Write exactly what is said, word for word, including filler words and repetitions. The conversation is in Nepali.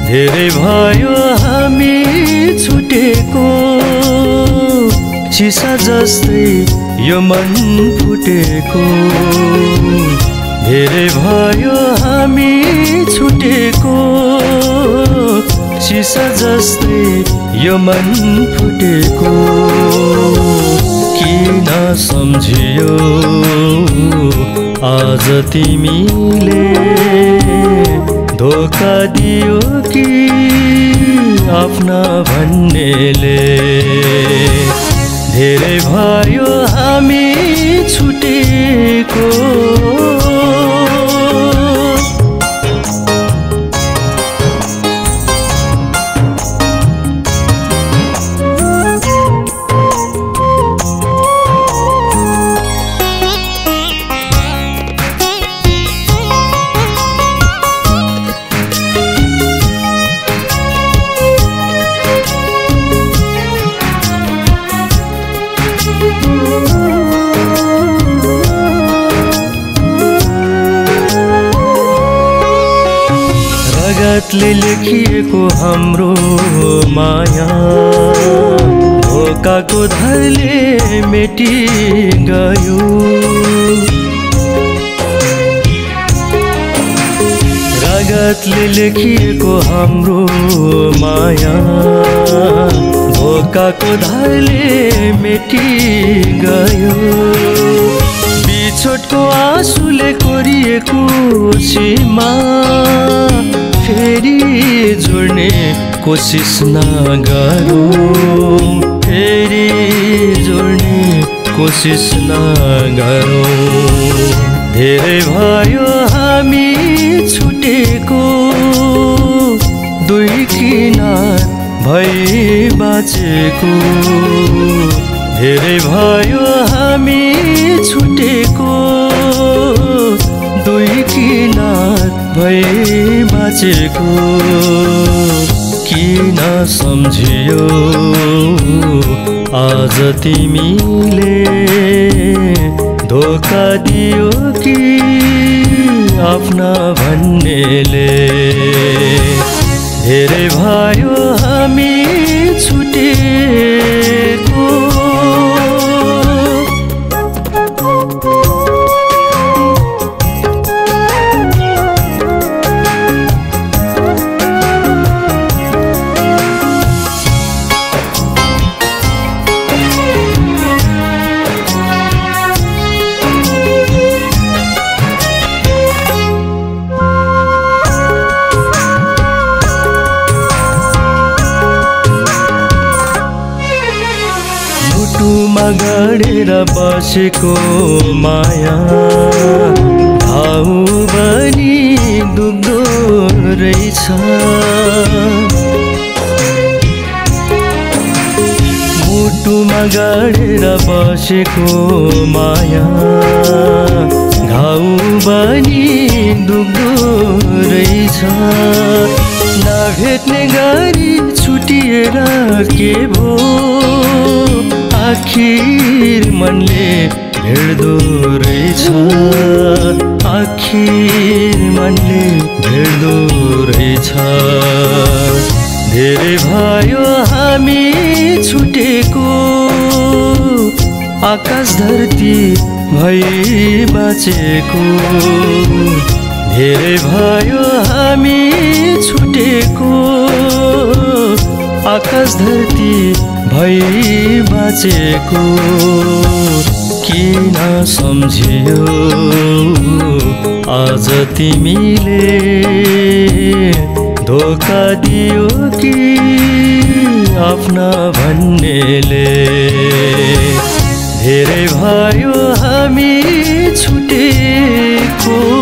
धेरै भयो हामी छुटेको, चिसा जस्तै यो मन फुटेको। धेरै भयो हामी छुटेको, चिसा जस्तै यो मन फुटेको। किन सम्झियो आज तिमीले, धोका दियो कि आफ्ना भन्नेले। धेरै भयो हामी छुटेको, रगतले लेखिएको हाम्रो माया, धोकाको धारले मेटी गयो। रगतले लेखिएको हाम्रो माया, धोकाको धारले मेटी गयो। बिछोडको आँसुले कोरिएको सीमा, फेरि जोड्ने कोसिस नगरौँ, फेरि जोड्ने कोसिस नगरौँ। धेरै भयो हामी छुटेको, दुई किनार भई बाँचेको। धेरै भयो हामी छुटेको, दुई किनार भई बाँचेको। किन सम्झियो आज तिमीले, धोका दियो कि आफ्ना भन्नेले। धेरै भयो हामी छुटेको, गडेर बसेको माया, घाउ बनी दुख्दो रहेछ। मुटुमा गडेर बसेको माया, घाउ बनी दुख्दो रहेछ। नभेट्ने गरी छुटिएर के भो, आखिर मनले भेट्दो रहेछ। आखिर मनले भेट्दो रहेछ। धेरै भयो हामी छुटेको, आकाश धरती भई बाँचेको। धेरै भयो हामी छुटेको, आकाश धरती भई बाँचेको। किन सम्झियो आज तिमीले, धोका दियो कि आफ्ना भन्नेले। धेरै भयो हामी छुटेको।